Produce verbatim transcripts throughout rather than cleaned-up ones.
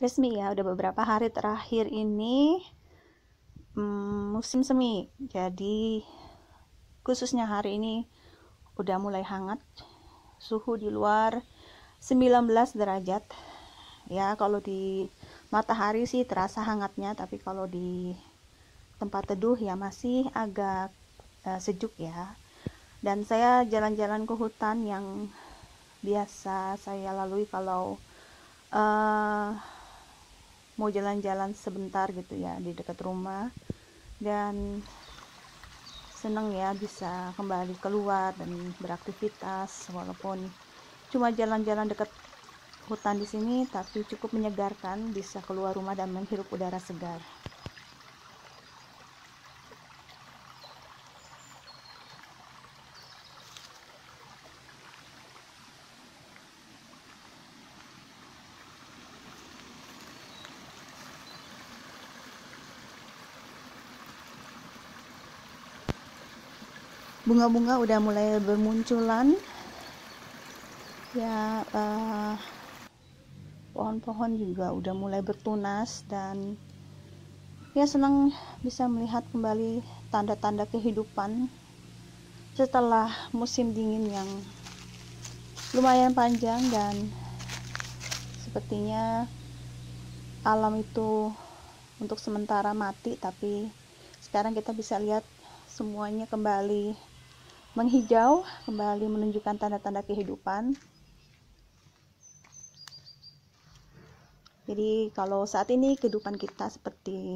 resmi ya, udah beberapa hari terakhir ini hmm, musim semi. Jadi khususnya hari ini udah mulai hangat, suhu di luar sembilan belas derajat ya. Kalau di matahari sih terasa hangatnya, tapi kalau di tempat teduh ya masih agak uh, sejuk ya. Dan saya jalan-jalan ke hutan yang biasa saya lalui kalau uh, mau jalan-jalan sebentar gitu ya di dekat rumah, dan seneng ya bisa kembali keluar dan beraktivitas walaupun cuma jalan-jalan dekat hutan di sini, tapi cukup menyegarkan, bisa keluar rumah dan menghirup udara segar. Bunga-bunga udah mulai bermunculan ya, uh, pohon-pohon juga udah mulai bertunas, dan ya senang bisa melihat kembali tanda-tanda kehidupan setelah musim dingin yang lumayan panjang. Dan sepertinya alam itu untuk sementara mati, tapi sekarang kita bisa lihat semuanya kembali menghijau, kembali menunjukkan tanda-tanda kehidupan. Jadi kalau saat ini kehidupan kita seperti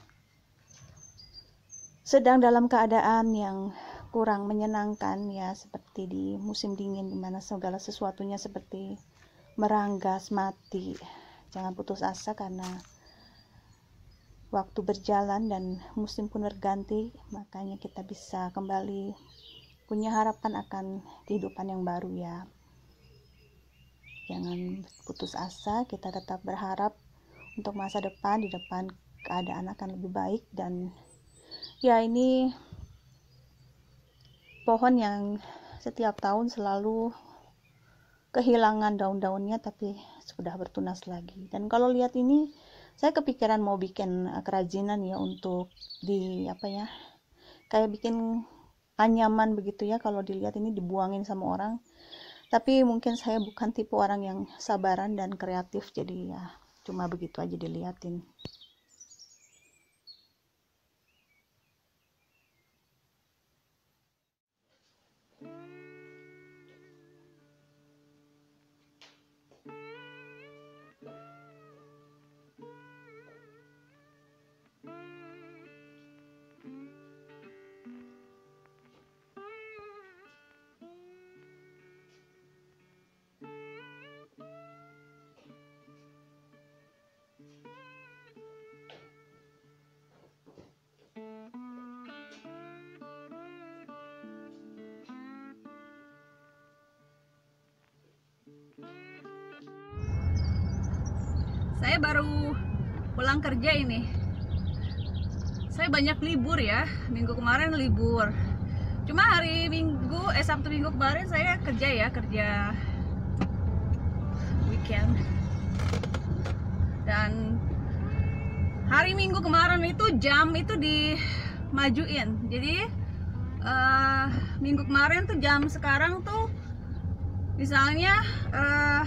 sedang dalam keadaan yang kurang menyenangkan ya, seperti di musim dingin dimana segala sesuatunya seperti meranggas, mati. Jangan putus asa karena waktu berjalan dan musim pun berganti, makanya kita bisa kembali punya harapan akan kehidupan yang baru ya. Jangan putus asa, kita tetap berharap untuk masa depan. Di depan keadaan akan lebih baik. Dan ya, ini pohon yang setiap tahun selalu kehilangan daun-daunnya, tapi sudah bertunas lagi. Dan kalau lihat ini, saya kepikiran mau bikin kerajinan ya, untuk di apa ya, kayak bikin anyaman begitu ya. Kalau dilihat ini dibuangin sama orang, tapi mungkin saya bukan tipe orang yang sabaran dan kreatif, jadi ya cuma begitu aja dilihatin. Saya baru pulang kerja ini. Saya banyak libur ya. Minggu kemarin libur. Cuma hari Minggu, eh Sabtu Minggu kemarin saya kerja ya, kerja weekend. Dan hari Minggu kemarin itu jam itu dimajuin. Jadi uh, Minggu kemarin tuh jam sekarang tuh misalnya uh,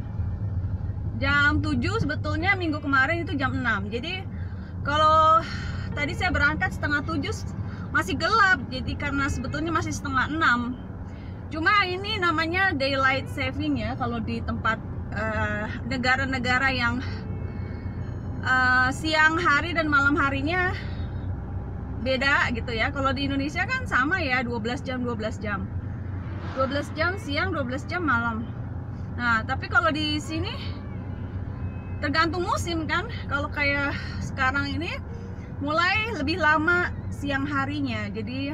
jam tujuh, sebetulnya minggu kemarin itu jam enam. Jadi kalau tadi saya berangkat setengah tujuh masih gelap, jadi karena sebetulnya masih setengah enam. Cuma ini namanya daylight saving ya, kalau di tempat negara-negara uh, yang uh, siang hari dan malam harinya beda gitu ya. Kalau di Indonesia kan sama ya, dua belas jam dua belas jam dua belas jam siang, dua belas jam malam. Nah tapi kalau di sini tergantung musim kan. Kalau kayak sekarang ini mulai lebih lama siang harinya. Jadi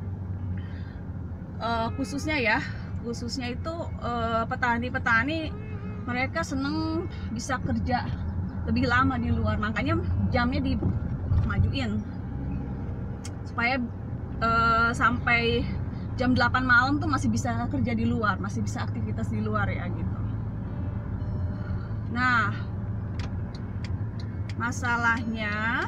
uh, khususnya ya, khususnya itu petani-petani uh, mereka seneng bisa kerja lebih lama di luar. Makanya jamnya dimajuin supaya uh, sampai jam delapan malam tuh masih bisa kerja di luar, masih bisa aktivitas di luar ya gitu. Nah masalahnya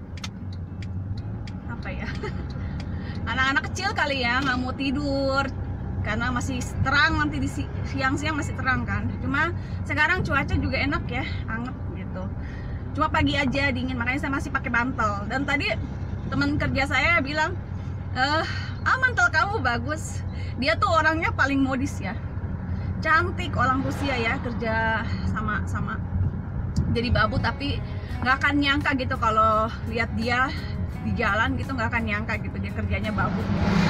apa ya, anak-anak kecil kali ya nggak mau tidur karena masih terang, nanti di siang-siang masih terang kan. Cuma sekarang cuaca juga enak ya, hangat gitu. Cuma pagi aja dingin, makanya saya masih pakai bantal. Dan tadi teman kerja saya bilang, eh ah mantel kamu bagus. Dia tuh orangnya paling modis ya, cantik, orang Rusia ya, kerja sama sama jadi babu, tapi nggak akan nyangka gitu kalau lihat dia di jalan gitu, nggak akan nyangka gitu dia kerjanya babu.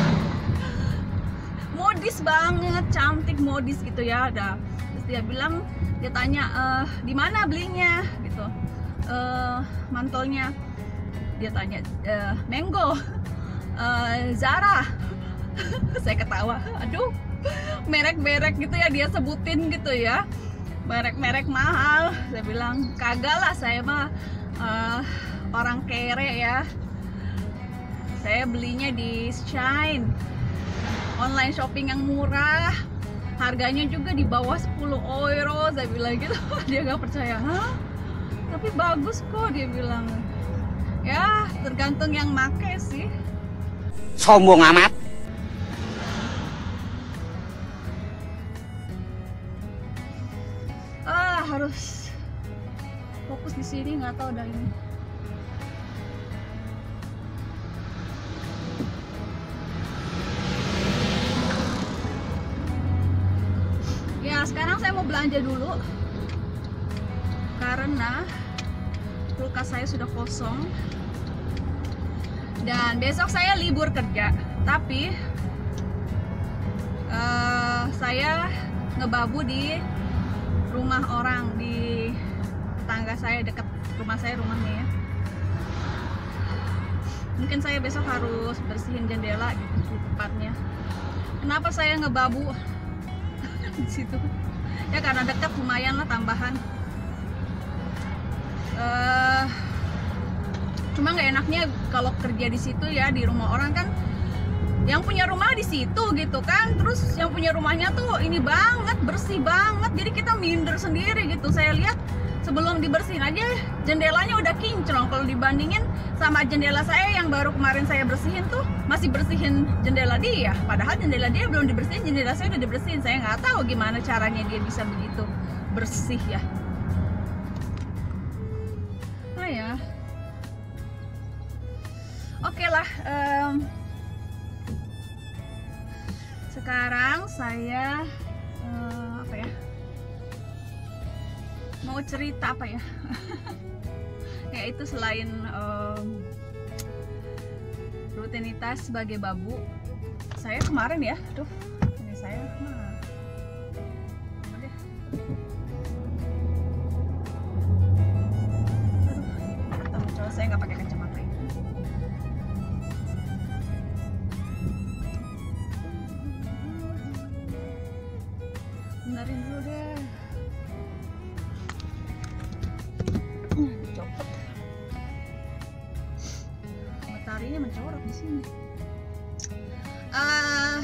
Modis banget, cantik, modis gitu ya. Ada terus dia bilang, dia tanya eh di mana belinya gitu, eh mantelnya. Dia tanya eh Mango, eh Zara. Saya ketawa, aduh merek-merek gitu ya dia sebutin gitu ya, merek-merek mahal. Saya bilang kagak lah, saya mah uh, orang kere ya, saya belinya di Shine, online shopping yang murah, harganya juga di bawah sepuluh euro. Saya bilang gitu. Dia gak percaya, hah? Tapi bagus kok, dia bilang. Ya tergantung yang make sih. Sombong amat. Ah, harus fokus di sini, nggak tahu dah ini. Ya, sekarang saya mau belanja dulu karena kulkas saya sudah kosong dan besok saya libur kerja. Tapi uh, saya ngebabu di rumah orang, di tetangga saya, dekat rumah saya rumahnya ya. Mungkin saya besok harus bersihin jendela gitu di tempatnya. Kenapa saya ngebabu di situ? Ya karena dekat, lumayan lah tambahan. Uh, cuma nggak enaknya kalau kerja di situ ya, di rumah orang kan, yang punya rumah di situ gitu kan, terus yang punya rumahnya tuh ini banget, bersih banget, jadi kita minder sendiri gitu. Saya lihat sebelum dibersihin aja jendelanya udah kinclong, kalau dibandingin sama jendela saya yang baru kemarin saya bersihin tuh masih bersihin jendela dia, padahal jendela dia belum dibersihin, jendela saya udah dibersihin. Saya nggak tahu gimana caranya dia bisa begitu bersih ya. Nah ya, oke lah. Um, sekarang saya uh, apa ya, mau cerita apa ya. Ya itu selain um, rutinitas sebagai babu, saya kemarin ya, aduh ini saya nah, udah. Aduh, coba saya nggak pakai kacamata ini. Benerin dulu deh. Dicopot. Mataharinya mencorot di sini. Uh,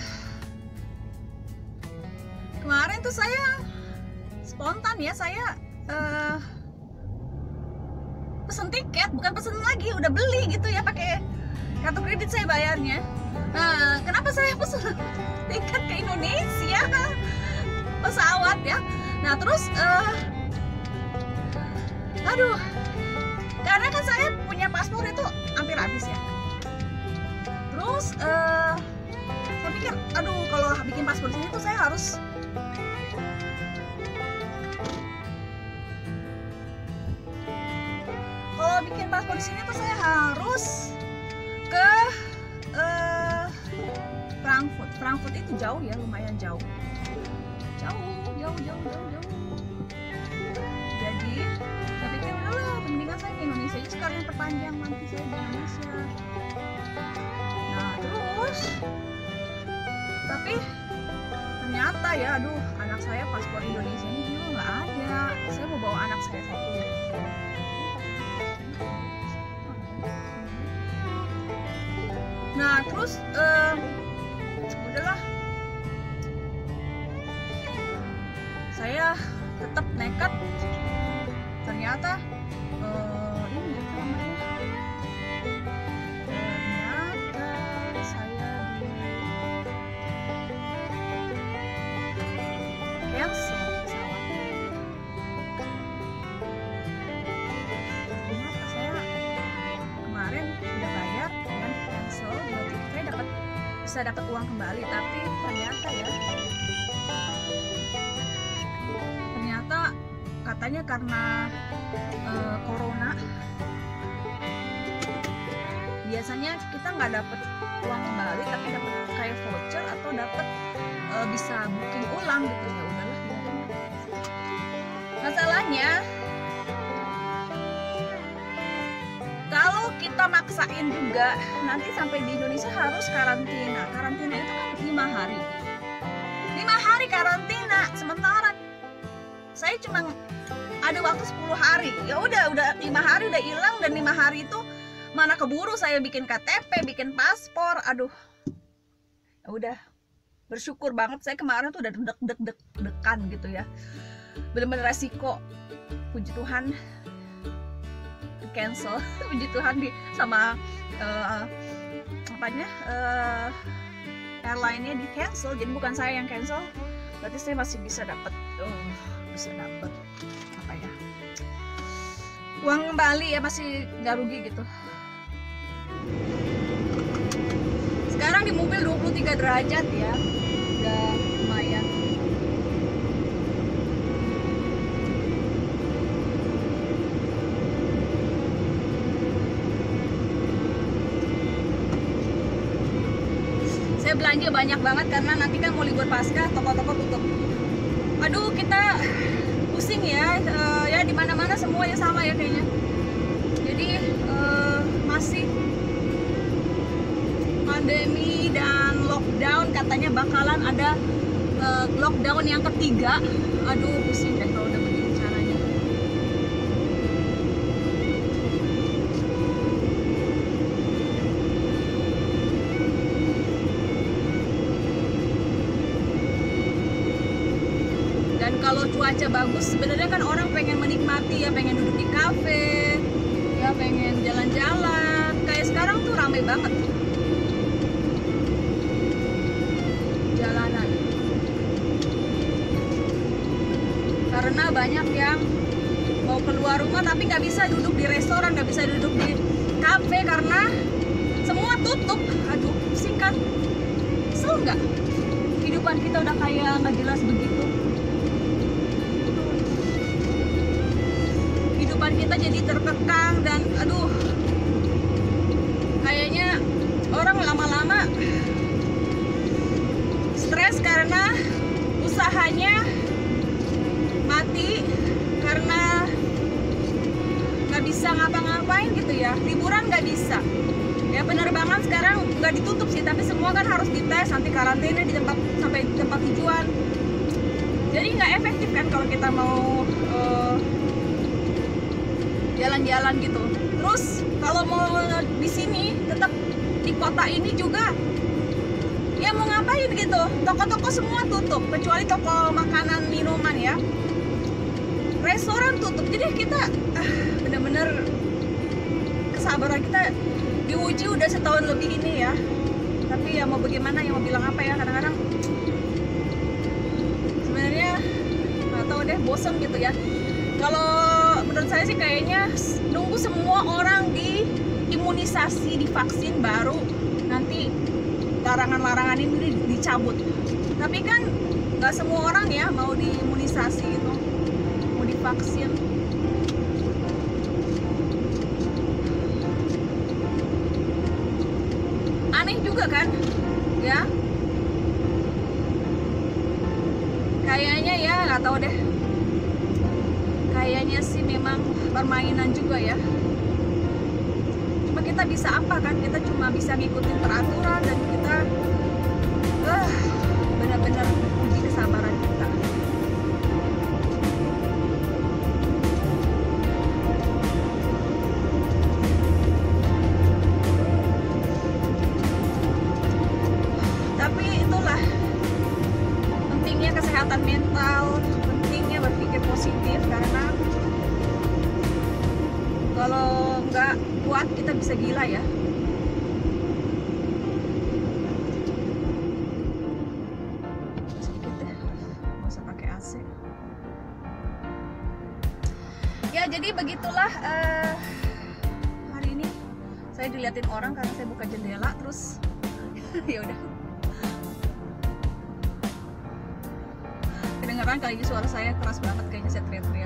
kemarin tuh saya spontan ya, saya uh, pesen tiket, bukan pesen lagi, udah beli gitu ya, pakai kartu kredit saya bayarnya. Nah, kenapa saya pesen tiket ke Indonesia? Pesawat ya. Nah terus uh, aduh, karena kan saya punya paspor itu hampir habis ya. Terus uh, saya pikir, aduh kalau bikin paspor di sini tuh saya harus kalau bikin paspor di sini tuh saya harus ke uh, Frankfurt. Frankfurt itu jauh ya, lumayan jauh. Jauh, jauh, jauh, jauh, jauh. Jadi saya pikir udahlah, mendingan saya ke Indonesia aja sekalian perpanjang nanti saya di Indonesia. Nah terus, tapi ternyata ya, aduh anak saya paspor Indonesia ini juga nggak ada. Saya mau bawa anak saya satu. Nah terus, uh, udahlah. Saya tetap nekat. Ternyata uh, bisa dapat uang kembali, tapi ternyata ya ternyata katanya karena uh, corona biasanya kita nggak dapat uang kembali, tapi dapat kayak voucher atau dapat uh, bisa booking ulang gitu. Ya udahlah biarin. Masalahnya kalau kita maksain juga, nanti sampai di Indonesia harus karantina. Karantina itu kan lima hari. lima hari karantina. Sementara saya cuma ada waktu sepuluh hari. Ya udah, udah lima hari udah hilang, dan lima hari itu mana keburu saya bikin K T P, bikin paspor. Aduh. Ya udah. Bersyukur banget saya kemarin tuh udah deg-deg-degan gitu ya. Bener-bener resiko. Puji Tuhan cancel. Puji Tuhan di sama uh, apanya uh, airline-nya di cancel, jadi bukan saya yang cancel, berarti saya masih bisa dapat uh, bisa dapat apa ya, uang kembali ya, masih nggak rugi gitu. Sekarang di mobil dua puluh tiga derajat ya, udah lumayan. Belanja banyak banget karena nanti kan mau libur Paskah, toko-toko tutup. Aduh, kita pusing ya, uh, ya di mana-mana semuanya sama ya kayaknya. Jadi uh, masih pandemi dan lockdown, katanya bakalan ada uh, lockdown yang ketiga. Aduh, pusing deh kalau udah begini caranya. Dan kalau cuaca bagus, sebenarnya kan orang pengen menikmati ya, pengen duduk di kafe, ya pengen jalan-jalan. Kayak sekarang tuh ramai banget jalanan, karena banyak yang mau keluar rumah tapi nggak bisa duduk di restoran, nggak bisa duduk di kafe karena semua tutup. Aduh, pusing kan? Kesel nggak? Kehidupan kita udah kayak nggak jelas begitu. Kita jadi terkekang dan aduh, kayaknya orang lama-lama stres karena usahanya mati, karena nggak bisa ngapa-ngapain gitu ya, liburan nggak bisa ya, penerbangan sekarang nggak ditutup sih, tapi semua kan harus dites, nanti karantina di tempat sampai di tempat tujuan, jadi nggak efektif kan kalau kita mau uh, jalan-jalan gitu. Terus kalau mau di sini tetap di kota ini juga ya mau ngapain gitu, toko-toko semua tutup kecuali toko makanan minuman ya, restoran tutup. Jadi kita ah, bener-bener kesabaran kita diuji udah setahun lebih ini ya, tapi ya mau bagaimana, ya mau bilang apa ya, kadang-kadang sebenarnya nggak tahu deh, bosan gitu ya. Kalau menurut saya sih kayaknya nunggu semua orang diimunisasi, divaksin, baru nanti larangan-larangan ini dicabut. Tapi kan nggak semua orang ya mau diimunisasi gitu, mau divaksin. Aneh juga kan ya, kayaknya ya nggak tahu deh, kayaknya sih memang permainan juga ya. Cuma kita bisa apa kan, kita cuma bisa ngikutin peraturan, dan kita uh, benar-benar uji kesabaran kita. Tapi itulah pentingnya kesehatan mental, pentingnya berpikir positif, karena kalau nggak kuat kita bisa gila ya. Sedikit deh, nggak usah pakai A C. Ya jadi begitulah uh, hari ini saya diliatin orang karena saya buka jendela terus ya udah. kedengeran kali ini suara saya keras banget, kayaknya saya teriak-teriak.